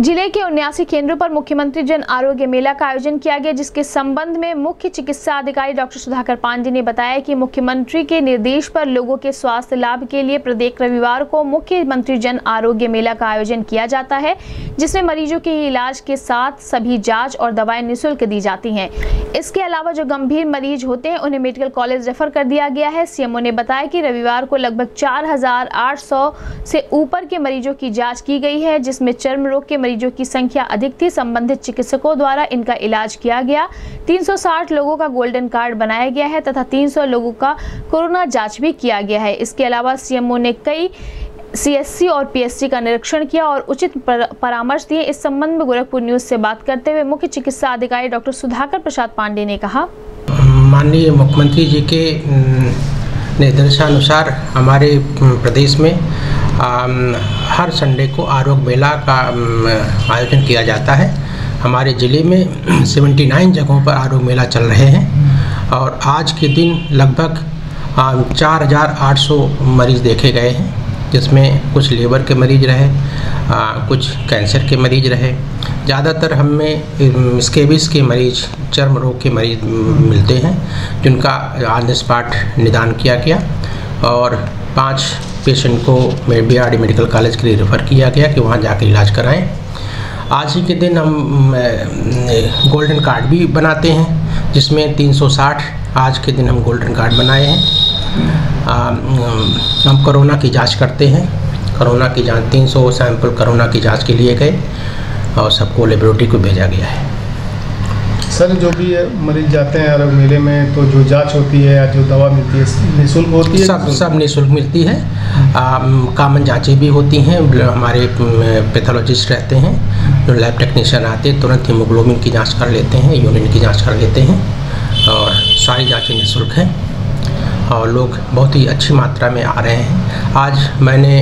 जिले के 79 केंद्रों पर मुख्यमंत्री जन आरोग्य मेला का आयोजन किया गया, जिसके संबंध में मुख्य चिकित्सा अधिकारी डॉक्टर सुधाकर पांडे ने बताया कि मुख्यमंत्री के निर्देश पर लोगों के स्वास्थ्य लाभ के लिए प्रत्येक रविवार को मुख्यमंत्री जन आरोग्य मेला का आयोजन किया जाता है, जिसमें मरीजों के इलाज के साथ सभी जाँच और दवाएं निःशुल्क दी जाती हैं। इसके अलावा जो गंभीर मरीज होते हैं उन्हें मेडिकल कॉलेज रेफर कर दिया गया है। सीएमओ ने बताया कि रविवार को लगभग 4800 से ऊपर के मरीजों की जाँच की गई है, जिसमें चर्म रोग के मरीजों की संख्या अधिक थी। संबंधित चिकित्सकों द्वारा इनका इलाज किया गया। 360 लोगों का गोल्डन कार्ड बनाया गया है तथा 300 लोगों का कोरोना जांच भी किया गया है। इसके अलावा सीएमओ ने कई सीएससी और पीएससी का निरीक्षण किया और उचित परामर्श दिए। इस संबंध में गोरखपुर न्यूज से बात करते हुए मुख्य चिकित्सा अधिकारी डॉक्टर सुधाकर प्रसाद पांडे ने कहा, माननीय मुख्यमंत्री जी के निर्देशानुसार हमारे प्रदेश में हर संडे को आरोग्य मेला का आयोजन किया जाता है। हमारे ज़िले में 79 जगहों पर आरोग्य मेला चल रहे हैं और आज के दिन लगभग 4800 मरीज़ देखे गए हैं, जिसमें कुछ लीवर के मरीज़ रहे, कुछ कैंसर के मरीज़ रहे। ज़्यादातर हमें स्केबिस के मरीज़, चर्म रोग के मरीज़ मिलते हैं, जिनका ऑन द स्पॉट निदान किया गया और 5 पेशेंट को बीआरडी मेडिकल कॉलेज के लिए रेफ़र किया गया कि वहाँ जाकर इलाज कराएं। आज ही के दिन हम गोल्डन कार्ड भी बनाते हैं, जिसमें 360 आज के दिन हम गोल्डन कार्ड बनाए हैं। हम कोरोना की जांच करते हैं। कोरोना की जांच 300 सैंपल कोरोना की जांच के लिए गए और सबको लेबोरेटरी को भेजा गया है। सर, जो भी मरीज जाते हैं आरोग्य मेले में तो जो जांच होती है या जो दवा मिलती है निःशुल्क होती है? सब निःशुल्क मिलती है। कॉमन जांचें भी होती हैं। हमारे पैथोलॉजिस्ट रहते हैं, जो लैब टेक्नीशियन आते हैं, तुरंत हीमोग्लोबिन की जांच कर लेते हैं, यूरिन की जांच कर लेते हैं और सारी जाँचें निःशुल्क हैं और लोग बहुत ही अच्छी मात्रा में आ रहे हैं। आज मैंने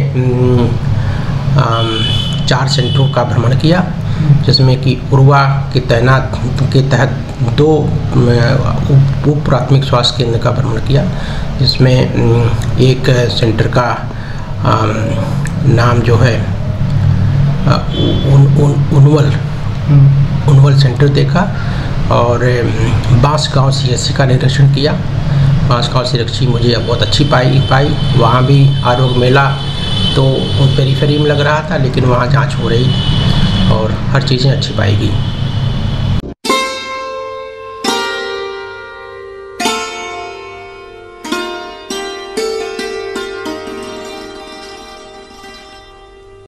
4 सेंटरों का भ्रमण किया, जिसमें कि उर्वा के तहत 2 उप प्राथमिक स्वास्थ्य केंद्र का भ्रमण किया, जिसमें एक सेंटर का नाम जो है उनवल सेंटर देखा और बांसगांव सीएससी का निरीक्षण किया। बांसगांव सीएससी मुझे बहुत अच्छी पाई। वहाँ भी आरोग्य मेला तो पेरीफेरी में लग रहा था, लेकिन वहाँ जांच हो रही और हर चीज़ें अच्छी पाई गई।